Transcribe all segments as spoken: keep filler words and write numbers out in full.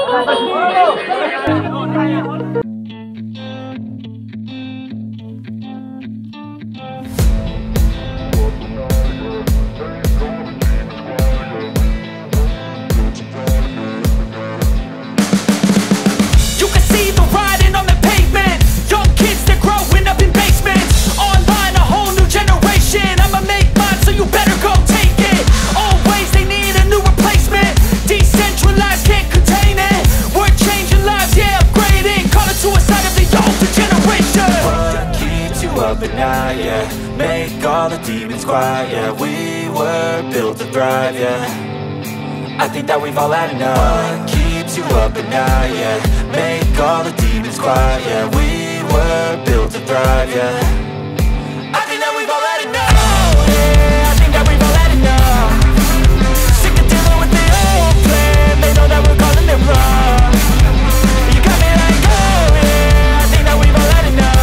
But now, yeah, make all the demons quiet. Yeah, we were built to thrive, yeah. I think that we've all had enough. What keeps you up at night, yeah. Make all the demons quiet. Yeah, we were built to thrive, yeah. I think that we've all had enough. Oh, yeah, I think that we've all had enough. Sick of dealing with the old plan. They know that we're calling it wrong. You got me like, oh, yeah, I think that we've all had enough.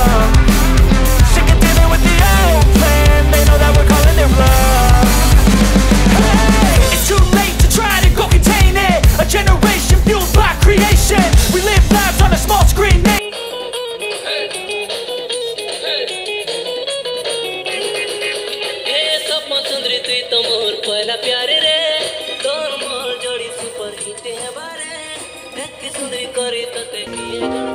They know that we're calling it love. Hey, it's too late to try to go contain it. A generation fueled by creation. We live lives on a small screen. Hey,